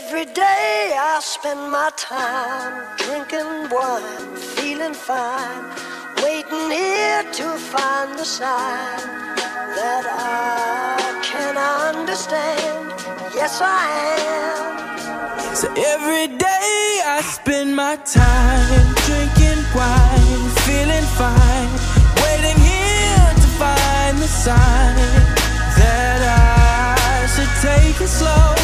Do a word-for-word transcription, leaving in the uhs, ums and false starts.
Every day I spend my time drinking wine, feeling fine, waiting here to find the sign that I can understand. Yes, I am. So every day I spend my time drinking wine, feeling fine, waiting here to find the sign that I should take it slow.